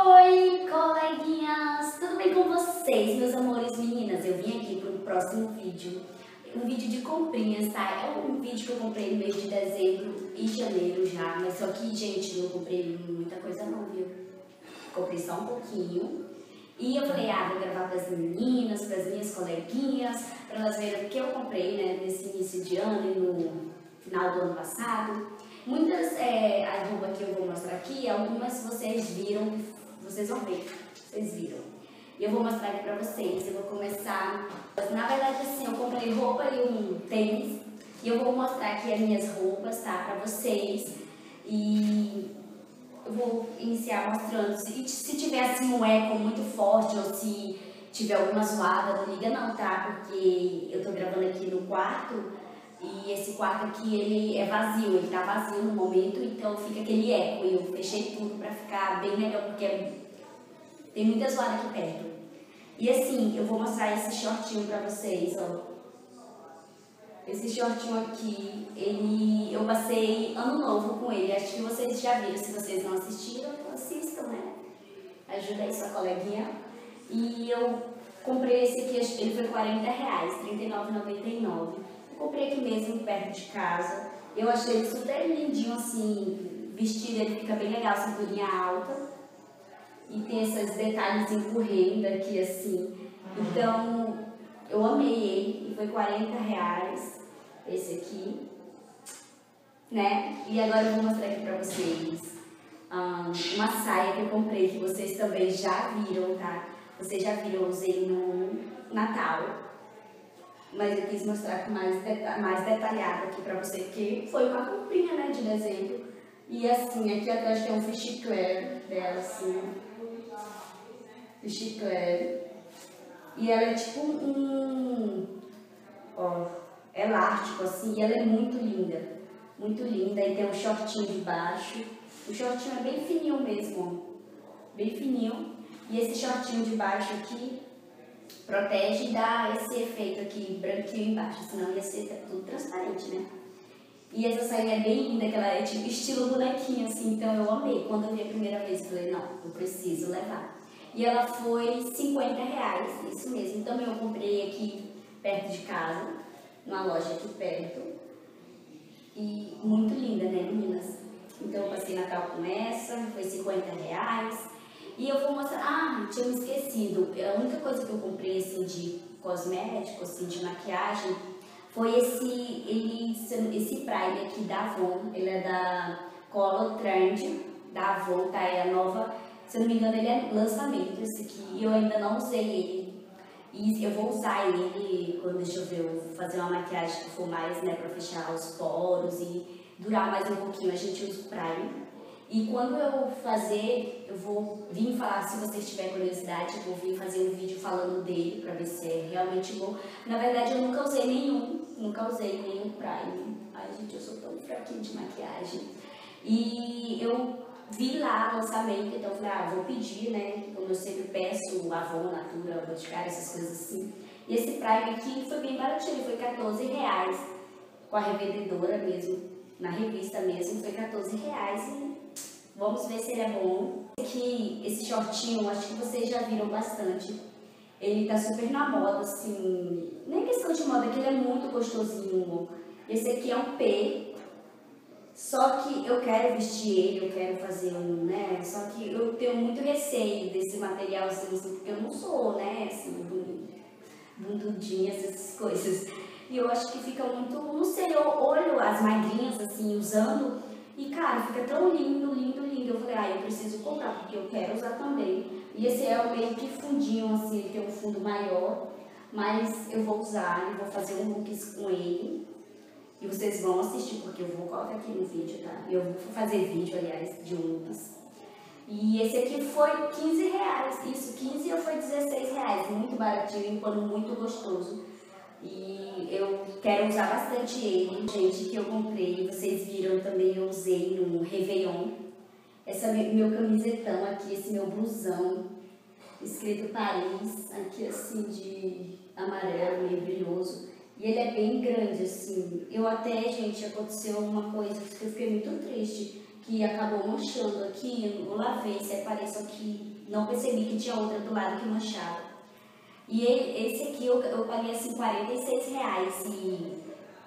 Oi, coleguinhas! Tudo bem com vocês, meus amores meninas? Eu vim aqui para o próximo vídeo, um vídeo de comprinhas, tá? É um vídeo que eu comprei no mês de dezembro e janeiro já, mas só que, gente, não comprei muita coisa não, viu? Comprei só um pouquinho. E eu falei, vou gravar para as meninas, para as minhas coleguinhas, para elas verem o que eu comprei, né, nesse início de ano e no final do ano passado. Muitas as roupas que eu vou mostrar aqui, algumas vocês viram, vocês vão ver, vocês viram. E eu vou mostrar aqui pra vocês, eu vou começar, na verdade assim, eu comprei roupa e um tênis, e eu vou mostrar aqui as minhas roupas, tá, pra vocês. E eu vou iniciar mostrando, se tiver assim um eco muito forte ou se tiver alguma zoada, não liga não, tá, porque eu tô gravando aqui no quarto. E esse quarto aqui, ele é vazio, ele tá vazio no momento, então fica aquele eco. E eu fechei tudo pra ficar bem melhor, porque tem muita zoada aqui perto. E assim, eu vou mostrar esse shortinho pra vocês, ó. Esse shortinho aqui, eu passei ano novo com ele. Acho que vocês já viram, se vocês não assistiram, assistam, né? Ajuda aí sua coleguinha. E eu comprei esse aqui, ele foi R$40, R$39,99. Comprei aqui mesmo, perto de casa. Eu achei ele super lindinho, assim, vestido, ele fica bem legal, cinturinha alta. E tem esses detalhes correndo aqui, assim. Então, eu amei ele, e foi R$40, esse aqui, né? E agora eu vou mostrar aqui pra vocês uma saia que eu comprei, que vocês também já viram, tá? Vocês já viram, eu usei no Natal. Mas eu quis mostrar com mais detalhado aqui pra você, que foi uma comprinha, né, de dezembro. E assim, aqui atrás tem um fichiclé dela, assim. Fichiclé. E ela é tipo elástico, assim, e ela é muito linda. Muito linda, e tem um shortinho de baixo. O shortinho é bem fininho mesmo, ó. Bem fininho. E esse shortinho de baixo aqui protege e dá esse efeito aqui branquinho embaixo, senão ia ser tudo transparente, né? E essa sainha é bem linda, que ela é tipo estilo bonequinho, assim, então eu amei. Quando eu vi a primeira vez, eu falei, não, eu preciso levar. E ela foi R$50, isso mesmo. Também eu comprei aqui perto de casa, numa loja aqui perto. E muito linda, né, meninas? Então eu passei Natal com essa, foi R$50. E eu vou mostrar, tinha me esquecido, a única coisa que eu comprei assim de cosmético, assim, de maquiagem, foi esse primer aqui da Avon. Ele é da Color Trend, da Avon, tá? É a nova, se eu não me engano ele é lançamento esse aqui, e eu ainda não usei ele. E eu vou usar ele quando, deixa eu ver, eu vou fazer uma maquiagem que for mais, né, pra fechar os poros e durar mais um pouquinho, a gente usa o primer. E quando eu fazer, eu vou vir falar, se vocês tiverem curiosidade, eu vou vir fazer um vídeo falando dele, pra ver se é realmente bom. Na verdade, eu nunca usei nenhum primer. Ai, gente, eu sou tão fraquinha de maquiagem. E eu vi lá o lançamento, então eu falei, vou pedir, né, como eu sempre peço, Avon, Natura, Boticário, essas coisas assim. E esse primer aqui foi bem baratinho, foi R$14, com a revendedora mesmo, na revista mesmo, foi R$14 e vamos ver se ele é bom. Aqui, esse shortinho, acho que vocês já viram bastante. Ele tá super na moda, assim, nem questão de moda, que ele é muito gostosinho. Esse aqui é um P, só que eu quero vestir ele, eu quero fazer né, só que eu tenho muito receio desse materialzinho, assim, porque eu não sou, né, assim, bundudinha, essas coisas. E eu acho que fica muito, não sei, eu olho as magrinhas, assim, usando, e cara, fica tão lindo, lindo, lindo. Eu falei, eu preciso comprar, porque eu quero usar também. E esse é o meio que fundinho, assim, ele tem um fundo maior, mas eu vou usar, eu vou fazer um look com ele. E vocês vão assistir, porque eu vou colocar aqui no vídeo, tá? Eu vou fazer vídeo, aliás, de looks. E esse aqui foi R$15, isso, 15 ou foi R$16, muito baratinho, um pano muito gostoso. E eu quero usar bastante ele, gente, que eu comprei, vocês viram também, eu usei no Réveillon. Esse meu camisetão aqui, esse meu blusão, escrito Paris, aqui assim de amarelo, meio brilhoso. E ele é bem grande, assim. Eu até, gente, aconteceu uma coisa que eu fiquei muito triste, que acabou manchando aqui, eu lavei, separei, só que não percebi que tinha outra do lado que manchava. E esse aqui eu paguei assim R$46 e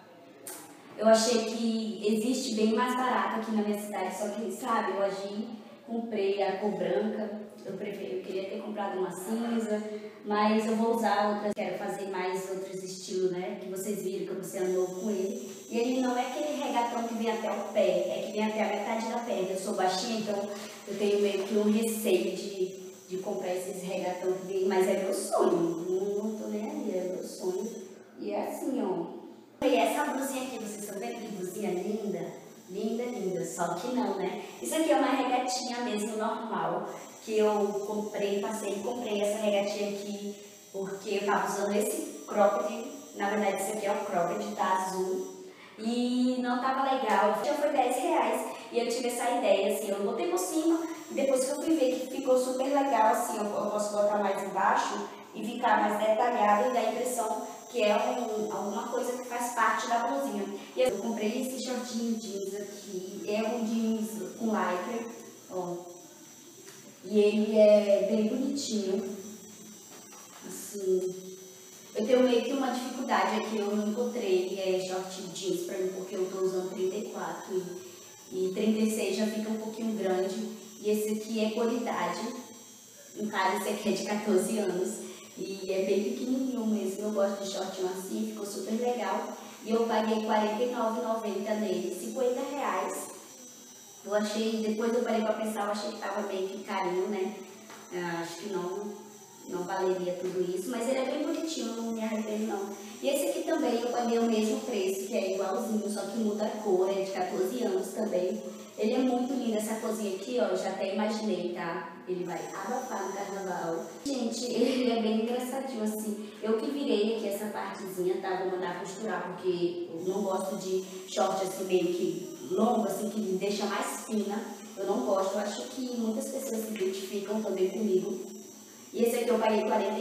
eu achei que existe bem mais barato aqui na minha cidade, só que, sabe, eu agi, comprei a cor branca, eu queria ter comprado uma cinza, mas eu vou usar outras, quero fazer mais outros estilos, né, que vocês viram que você andou com ele. E ele não é aquele regatão que vem até o pé, é que vem até a metade da perna. Eu sou baixinha, então eu tenho meio que um receio de comprar esses regatão que vem, mas é meu sonho, não tô nem aí, é meu sonho. E é assim, ó. E essa blusinha aqui, vocês estão vendo que blusinha linda? Linda, linda, só que não, né? Isso aqui é uma regatinha mesmo, normal, que eu comprei, passei e comprei essa regatinha aqui, porque eu tava usando esse cropped, na verdade esse aqui é o cropped, tá azul, e não tava legal, já foi R$10, e eu tive essa ideia, assim, eu botei por cima, e depois que eu fui ver que ficou super legal, assim, eu posso botar mais embaixo e ficar mais detalhado e dar a impressão que é alguma coisa que faz parte da blusinha. E eu comprei esse shortinho jeans aqui, é um jeans com lycra, ó, e ele é bem bonitinho, assim. Eu tenho meio que uma dificuldade aqui, eu não encontrei short jeans pra mim, porque eu tô usando 34 e 36 já fica um pouquinho grande, e esse aqui é qualidade, no caso esse aqui é de 14 anos. E é bem pequenininho mesmo, eu gosto de shortinho assim, ficou super legal. E eu paguei R$49,90 nele, R$50. Eu achei, depois eu parei pra pensar, eu achei que tava meio que carinho, né? Acho que não valeria tudo isso, mas ele é bem bonitinho, não me arrependo não. E esse aqui também eu paguei o mesmo preço, que é igualzinho, só que muda a cor, é de 14 anos também. Ele é muito lindo, essa cozinha aqui, ó, já até imaginei, tá? Ele vai abafar no carnaval. Gente, ele é bem engraçadinho, assim. Eu que virei aqui essa partezinha, tá? Vou mandar costurar, porque eu não gosto de short assim, meio que longo, assim, que me deixa mais fina. Eu não gosto, eu acho que muitas pessoas se identificam também comigo. E esse aqui eu paguei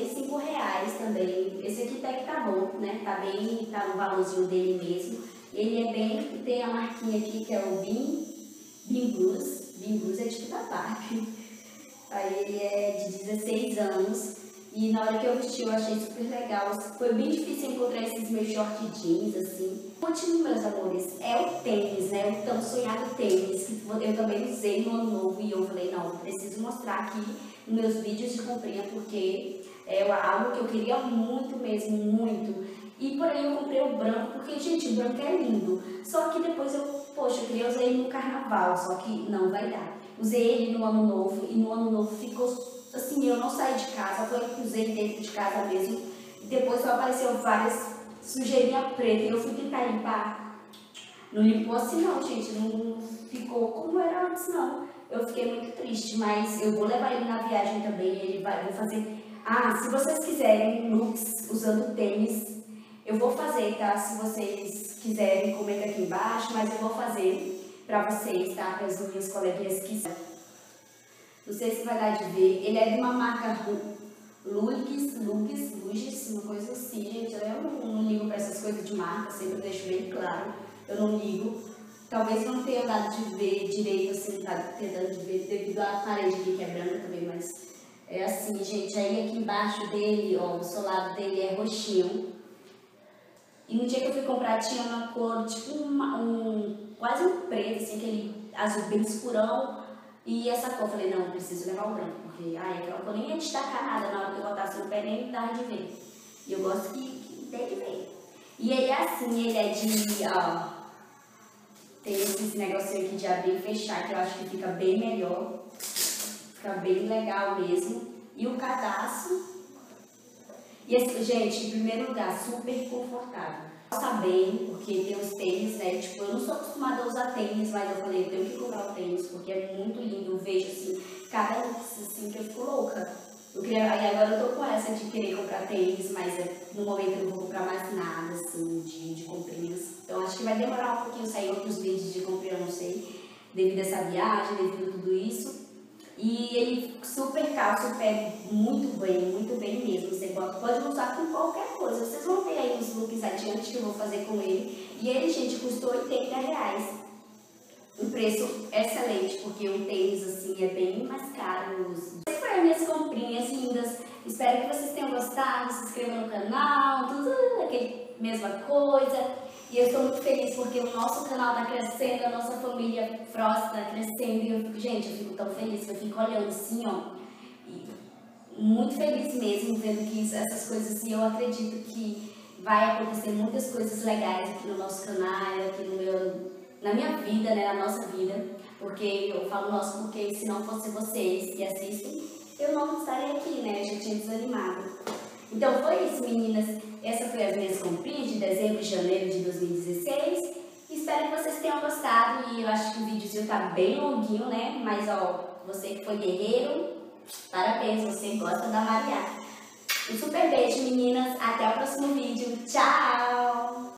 R$45 também. Esse aqui até que tá bom, né? Tá no valorzinho dele mesmo. Ele é bem, tem a marquinha aqui que é o Bean Blues. Bean Blues é tipo da Barbie. Aí ele é de 16 anos. E na hora que eu vesti eu achei super legal. Foi bem difícil encontrar esses meus short jeans, assim. Continue, meus amores, é o tênis, né? O tão sonhado tênis, que eu também usei no ano novo e eu falei, não, eu preciso mostrar aqui nos meus vídeos de comprinha, porque é algo que eu queria muito mesmo, muito. E porém eu comprei o branco, porque, gente, o branco é lindo. Só que depois poxa, eu queria usar ele no carnaval, só que não vai dar. Usei ele no ano novo, e no ano novo ficou assim, eu não saí de casa, foi eu que usei dentro de casa mesmo. E depois só apareceu várias sujeirinha preta e eu fui tentar limpar. Não limpou assim não, gente, não ficou como era antes não. Eu fiquei muito triste, mas eu vou levar ele na viagem também, vou fazer... Ah, se vocês quiserem looks usando tênis, eu vou fazer, tá? Se vocês quiserem, comenta aqui embaixo, mas eu vou fazer pra vocês, tá? Para as minhas coleguinhas que... Não sei se vai dar de ver. Ele é de uma marca Lugis, uma coisa assim, gente. Eu não ligo para essas coisas de marca, sempre deixo bem claro. Eu não ligo. Talvez não tenha dado de ver direito, assim, tá tentando de ver devido à parede aqui que é branca também, mas é assim, gente. Aí aqui embaixo dele, ó, o solado dele é roxinho. E no dia que eu fui comprar tinha uma cor, tipo quase um preto, assim, aquele azul bem escurão. E essa cor, eu falei, não, eu preciso levar o branco, porque aquela cor nem ia destacar nada na hora que eu botasse no pé, nem dava de ver. E eu gosto que dê de ver. E ele é assim, ele é de, ó, tem esse negocinho aqui de abrir e fechar, que eu acho que fica bem melhor. Fica bem legal mesmo. E o cadastro. E esse, gente, em primeiro lugar, super confortável. Tá bem, porque tem os tênis, né? Tipo, eu não sou acostumada a usar tênis, mas eu falei, eu tenho que comprar o tênis, porque é muito lindo. Eu vejo, assim, cada look, assim, que eu fico louca. Aí agora eu tô com essa de querer comprar tênis, mas no momento eu não vou comprar mais nada, assim, de comprinhas. Então acho que vai demorar um pouquinho sair outros vídeos de comprinha, eu não sei, devido a essa viagem, devido a tudo isso. E ele super calça o pé muito bem mesmo. Você pode usar com qualquer coisa. Vocês vão ver aí os looks adiante que eu vou fazer com ele. E ele, gente, custou R$80. um preço excelente, porque um tênis assim é bem mais caro. Essas foram as minhas comprinhas lindas. Espero que vocês tenham gostado. Se inscrevam no canal, tudo aquela mesma coisa. E eu estou muito feliz porque o nosso canal está crescendo, a nossa família Frost está crescendo. E eu fico, gente, eu fico tão feliz que eu fico olhando assim, ó. E muito feliz mesmo vendo que essas coisas assim, eu acredito que vai acontecer muitas coisas legais aqui no nosso canal, aqui na minha vida, né, na nossa vida. Porque eu falo nosso porque se não fosse vocês que assistem, eu não estaria aqui, né? Eu já tinha desanimado. Então foi isso, meninas. Essa foi as minhas comprinhas de dezembro e janeiro de 2016. Espero que vocês tenham gostado. E eu acho que o videozinho tá bem longuinho, né? Mas ó, você que foi guerreiro, parabéns, você gosta da Maria. Um super beijo, meninas. Até o próximo vídeo. Tchau!